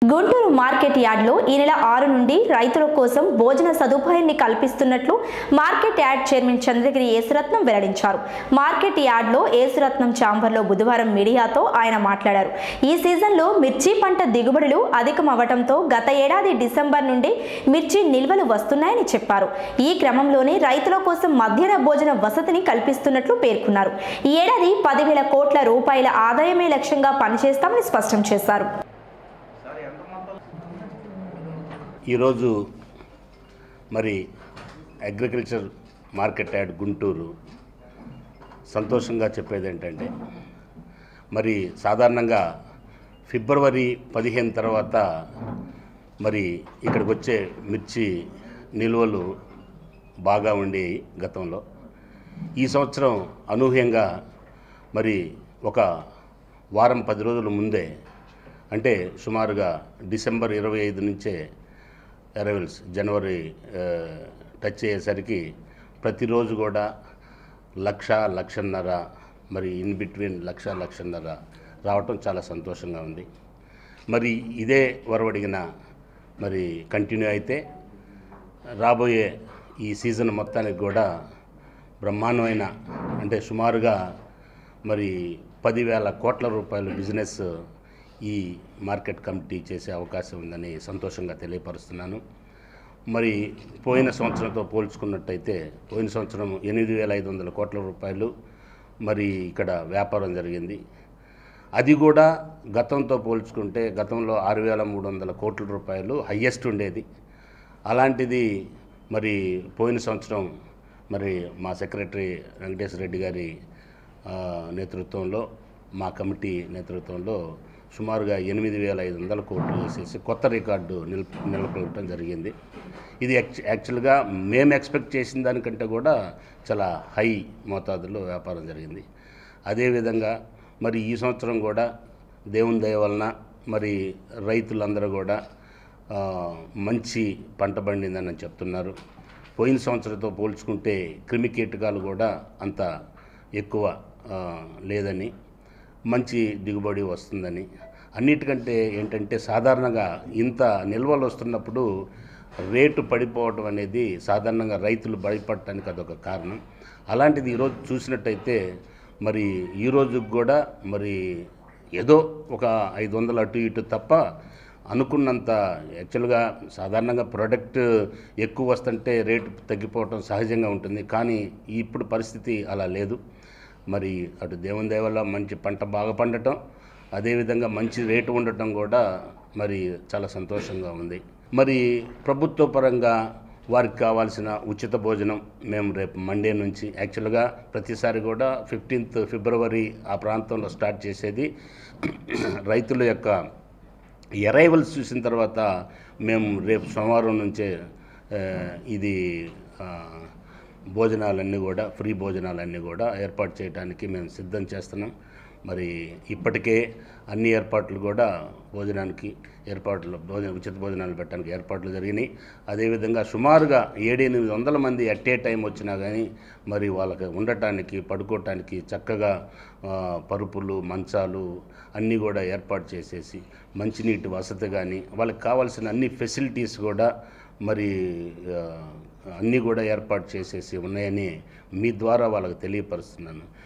Guntur market యార్డ్లో ఈ నెల 6 నుండి రైతుల కోసం భోజన సదుపాయాన్ని కల్పిస్తున్నట్లు market yard chairman Chandragiri Yesuratnam వెల్లడించారు. మార్కెట్ యార్డ్లో యేసురత్నం ఛాంబర్లో బుధవారం మీడియాతో ఆయన మాట్లాడారు. ఈ సీజన్లో మిర్చి పంట దిగుబడులు అధికమవడంతో గత ఏడాది డిసెంబర్ నుండి మిర్చి నిల్వలు వస్తున్నాయని చెప్పారు. ఈ క్రమంలోనే రైతుల కోసం మధ్యాహ్న భోజన వసతిని కల్పిస్తున్నట్లు పేర్కొన్నారు. ఈ ఏడాది 10,000 కోట్ల రూపాయల ఆదాయమే లక్ష్యంగా పనిచేస్తామని స్పష్టం చేశారు. ఈరోజు మరి అగ్రికల్చర్ మార్కెట్ యార్డ్ గుంటూరు సంతోషంగా చెప్పేది ఏంటంటే, మరి సాధారణంగా ఫిబ్రవరి 15 తర్వాత మరి ఇక్కడికి వచ్చే మిర్చి నిల్వలు బాగా ఉండేవి గతంలో. ఈ సంవత్సరం అనూహ్యంగా మరి ఒక వారం 10 రోజుల ముందే, అంటే సుమారుగా డిసెంబర్ 25 నుంచే అరైవల్స్ జనవరి టచ్ అయ్యేసరికి ప్రతిరోజు కూడా 1,00,00,000 మరి ఇన్ బిట్వీన్ 1,00,00,000 రావటం చాలా సంతోషంగా ఉంది. మరి ఇదే వరవడిగిన మరి కంటిన్యూ అయితే రాబోయే ఈ సీజన్ మొత్తానికి కూడా బ్రహ్మాండమైన, అంటే సుమారుగా మరి 10,000 కోట్ల రూపాయల బిజినెస్ ఈ మార్కెట్ కమిటీ చేసే అవకాశం ఉందని సంతోషంగా తెలియపరుస్తున్నాను. మరి పోయిన సంవత్సరంతో పోల్చుకున్నట్టయితే పోయిన సంవత్సరం 8,500 కోట్ల రూపాయలు మరి ఇక్కడ వ్యాపారం జరిగింది. అది కూడా గతంతో పోల్చుకుంటే గతంలో 6,300 కోట్ల రూపాయలు హయ్యెస్ట్ ఉండేది. అలాంటిది మరి పోయిన సంవత్సరం మరి మా సెక్రటరీ వెంకటేశ్వర రెడ్డి గారి నేతృత్వంలో, మా కమిటీ నేతృత్వంలో సుమారుగా 8,500 కోట్లు వేసేసి కొత్త రికార్డు నెలకొల్పడం జరిగింది. ఇది యాక్చువల్గా మేము ఎక్స్పెక్ట్ చేసిన దానికంటే కూడా చాలా హై మోతాదులో వ్యాపారం జరిగింది. అదేవిధంగా మరి ఈ సంవత్సరం కూడా దేవుని దయ వలన మరి రైతులందరూ కూడా మంచి పంట పండిందని చెప్తున్నారు. పోయిన సంవత్సరంతో పోల్చుకుంటే క్రిమి కీటకాలు కూడా అంత ఎక్కువ లేదని, మంచి దిగుబడి వస్తుందని, అన్నిటికంటే ఏంటంటే సాధారణంగా ఇంత నిల్వలు వస్తున్నప్పుడు రేటు పడిపోవడం అనేది సాధారణంగా రైతులు భయపడటానికి అదొక కారణం. అలాంటిది ఈరోజు చూసినట్టయితే మరి ఈరోజు కూడా మరి ఏదో ఒక 500 అటు ఇటు తప్ప అనుకున్నంత, యాక్చువల్గా సాధారణంగా ప్రోడక్ట్ ఎక్కువ వస్తుంటే రేటు తగ్గిపోవటం సహజంగా ఉంటుంది. కానీ ఇప్పుడు పరిస్థితి అలా లేదు. మరి అటు దేవుని దయ వల్ల మంచి పంట బాగా పండటం, అదేవిధంగా మంచి రేటు ఉండటం కూడా మరి చాలా సంతోషంగా ఉంది. మరి ప్రభుత్వ పరంగా వారికి కావాల్సిన ఉచిత భోజనం మేము రేపు మండే నుంచి, యాక్చువల్గా ప్రతిసారి కూడా 15th ఫిబ్రవరి ఆ ప్రాంతంలో స్టార్ట్ చేసేది. రైతుల యొక్క అరైవల్స్ చూసిన తర్వాత మేము రేపు సోమవారం నుంచే ఇది భోజనాలన్నీ కూడా, ఫ్రీ భోజనాలన్నీ కూడా ఏర్పాటు చేయడానికి మేము సిద్ధం చేస్తున్నాం. మరి ఇప్పటికే అన్ని ఏర్పాట్లు కూడా భోజనానికి ఉచిత భోజనాలు పెట్టడానికి ఏర్పాట్లు జరిగినాయి. అదేవిధంగా సుమారుగా 700-800 మంది అట్ ఏ టైం వచ్చినా కానీ మరి వాళ్ళకి ఉండటానికి, పడుకోవటానికి చక్కగా పరుపులు, మంచాలు అన్నీ కూడా ఏర్పాటు చేసేసి, మంచినీటి వసతి కానీ, వాళ్ళకి కావాల్సిన అన్ని ఫెసిలిటీస్ కూడా మరి అన్నీ కూడా ఏర్పాటు చేసేసి ఉన్నాయని మీ ద్వారా వాళ్ళకి తెలియపరుస్తున్నాను.